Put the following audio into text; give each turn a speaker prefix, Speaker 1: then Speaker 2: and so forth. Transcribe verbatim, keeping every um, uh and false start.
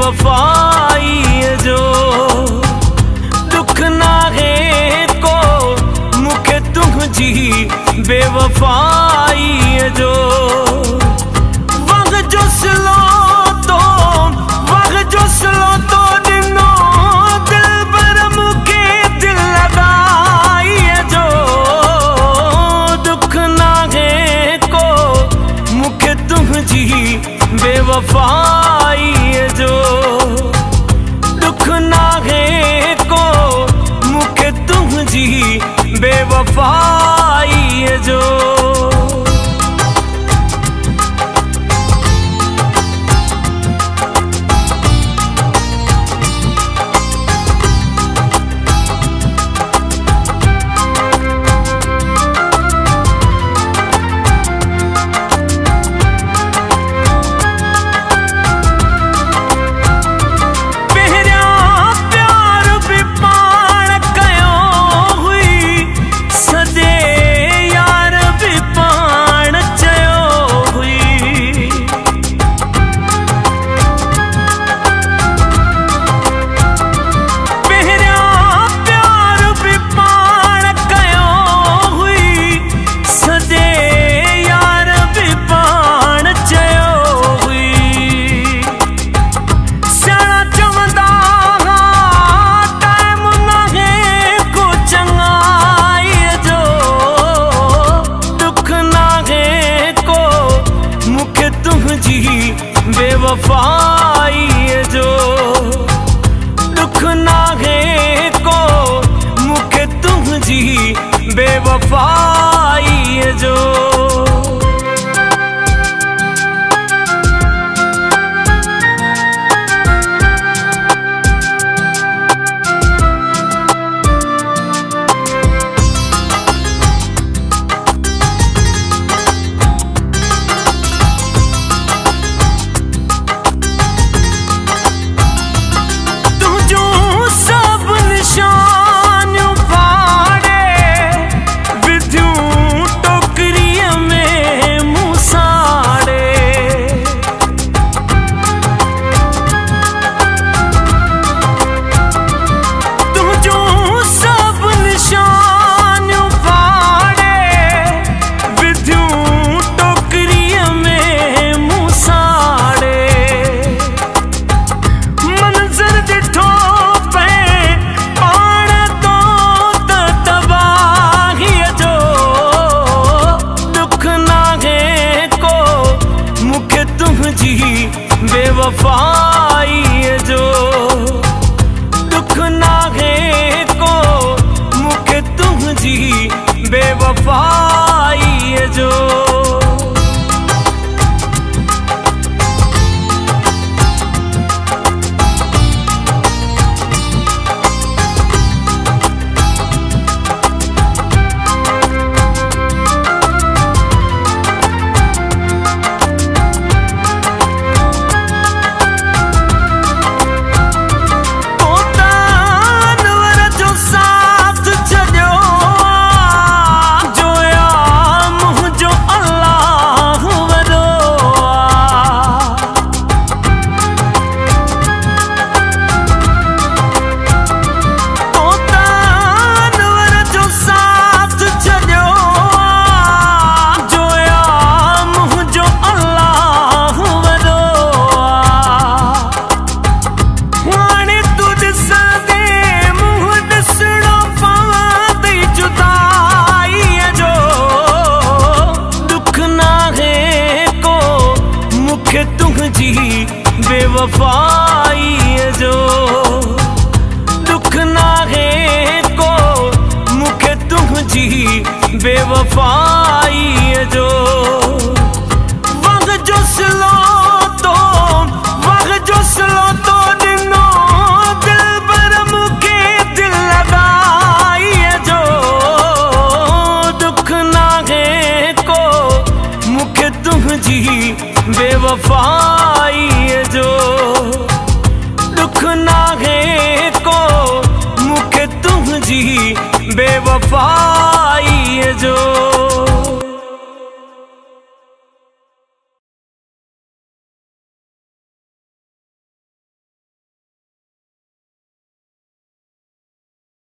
Speaker 1: बेवफाई जो दुख नाहे को मुखे तुझी बेवफाई जो वग जो स्लो तो वग जो स्लो तो दिनो दिल पर मुखे दिल लगाई जो दुख नाहे को मुखे तुझी बेवफाई जो दुख नाहे को मुखे तुझी बेवफाई जो बेवफाई जो दुख नाहे को मुखे तुझी बेवफाई जो बेवफाई जो दुख नाहे को मुखे तुझी बेवफाई जो बेवफाई जो दुख नाहे को मुखे तुझी बेवफाई जो वग जो स्लो तो वग जो स्लो तो दिनो दिल पर मुखे दिल लगाई जो दुख नाहे को मुखे तुझी बेवफाई जो दुख नाहे को मुखे तुझी बेवफाई जो